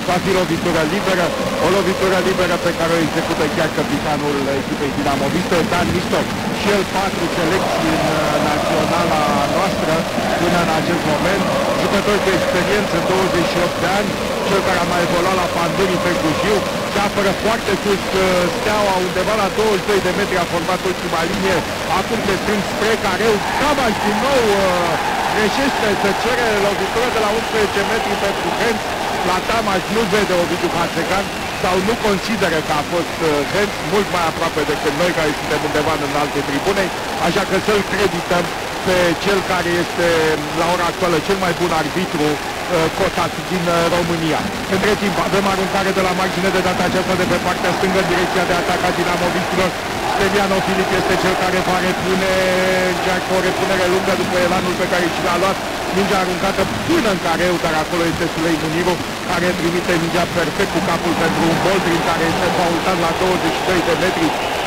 Va fi lovitură liberă, o lovitură liberă pe care o execută chiar capitanul echipei Dinamoviste, Dan Nistor. Și el 4 selecții în naționala noastră până în acest moment. Jucător de experiență, 28 de ani, cel care a mai evoluat la Panduni pentru Jiu, se apără foarte sus Steaua, undeva la 22 de metri a format ultima linie, acum se strâng spre Careu, Tamaș din nou greșește, se cere lovitură de la 11 metri pentru Hens. La Tamaș nu vede Ovidiu Hațegan sau nu consideră că a fost Hens, mult mai aproape decât noi care suntem undeva în alte tribune, așa că să-l credităm pe cel care este la ora actuală cel mai bun arbitru cotat din România. Între timp avem aruncare de la margine, de data aceasta de pe partea stângă în direcția de atac a Dinamovistilor. Steliano Filip este cel care va repune, încearcă o repunere lungă după elanul pe care și l-a luat. Mingea aruncată până în Careu, dar acolo este Sulei Muniru, care trimite mingea perfect cu capul pentru un Boldrin care este faultat la 22 de metri.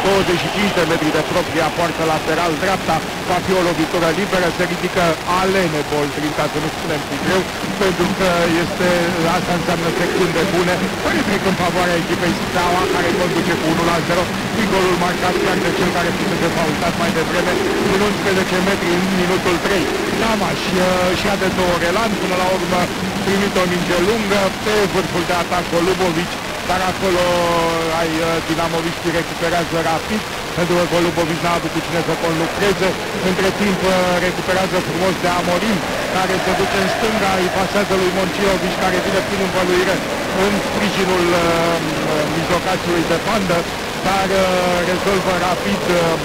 25 de metri de propria poartă lateral dreapta, va fi o lovitură liberă, se ridică Alene Boldrin, ca să nu spunem cu greu, pentru că asta înseamnă secunde bune, care trec în favoarea echipei Steaua, care conduce cu 1-0, și golul marcat chiar de cel care fusese faultat mai devreme, în 11 metri în minutul 3. Tamaș și-a de 2 ori elan, până la urmă primit o minge lungă, pe vârful de atac Golubovici, dar acolo dinamoviștii recuperează rapid, pentru că Golubovici n-a avut cu cine să conlucreze. Între timp recuperează frumos de Amorim, care se duce în stânga, îi pasează lui Monciovici, care vine prin învăluire în sprijinul mijlocașului de bandă, dar rezolvă rapid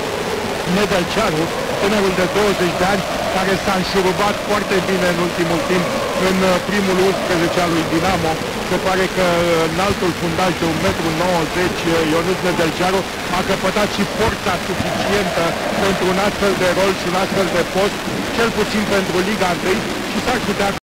Nedelcearu, tânărul de 20 de ani, care s-a înșurubat foarte bine în ultimul timp în primul 11 al lui Dinamo. Se pare că înaltul fundaj de 1,90 m, Ionuț Nedelcearu, a căpătat și forța suficientă pentru un astfel de rol și un astfel de post, cel puțin pentru Liga 1, și s-ar putea